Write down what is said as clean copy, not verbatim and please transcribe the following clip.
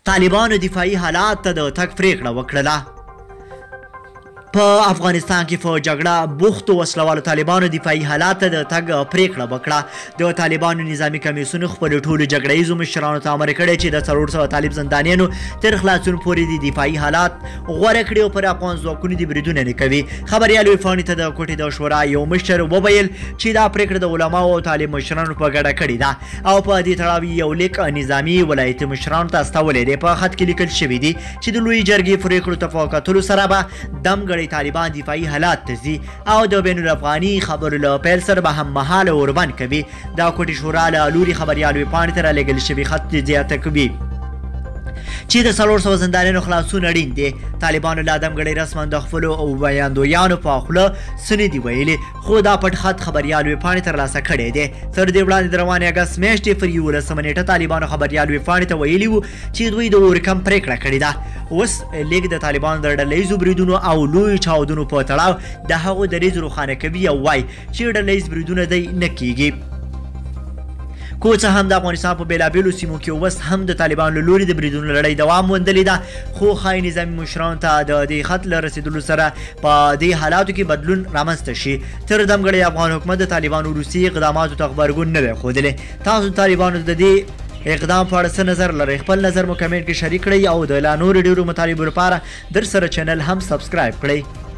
طالبانو دفاعي حالات ته د تګ پریکړه وکړله. په افغانستان کې په جګړه بوختو وسلوالو طالبانو دفاعي حالات ته د تګ پریکړه وکړه. د طالبانو نظامي کمیسیون خپلو ټولو جګړه ییزو مشرانو ته امر کړی چې د 400 طالب زندانیانو تر خلاصون پورې د دفاعي حالات غوره کړي او پر افغان ځواکونو د بریدونه نه کوي. خبریال ویفاني ته د کوټې د شورا یو مشر وویل چې دا پریکړه د علماو او طالب مشرانو په ګډه کړې ده او په دې تړاو یو لیک نظامي ولایتي مشرانو ته استولی دی. په خط کې لیکل شوي دي چې د لویې جرګې پریکړو ته په کتلو سره به دمګړی طالبان دفاعي حالات ته ځي او د بین الافغاني خبرو له پیل سره به هم مهاله اوربند کوي. دا کوټې شورا له لوري خبریال ویپاڼې ته رالیږل شوي خط زیاته کوي چې د 400 زندانیانو خلاصون اړین دی. طالبانو لا دمګړی رسما د خپلو ویاندویانو په خوله څه نه دي ویلي، خو دا پټ خط خبریال ویپاڼې ترلاسه کړی دی. تر دې وړاندې د روانې اګست میاشتې پر 11 نیټه طالبانو خبریال ویپاڼې ته ویلي وو چې دوی د اورکم پریکړه کړې ده. اوس لیک د طالبانو د ډلهییزو بریدونو او لویو چاودنو په تړاو د هغو دریځ روښانه کوي او وایي چې ډلهییز بریدونه دی نه کیږي. کو څه هم د افغانستان په بېلابېلو سیمو کې اوس هم د طالبانو له لوري د بریدونو لړۍ دوام موندلې ده، خو ښایي نظامي مشرانو ته د دې خط له رسېدلو سره په دې حالاتو کې بدلون رامنځته شي. تر دمګړی افغان حکومت د طالبانو وروستي اقداماتو ته غبرګون نه دی ښودلی. تاسو د طالبانو د دې اقدام په اړه څه نظر لرئ؟ خپل نظر مو کمنټ کې شریک کړئ او د لا نورو ډېرو مطالبو لپاره در سره چینل هم سبسکرایب کړئ.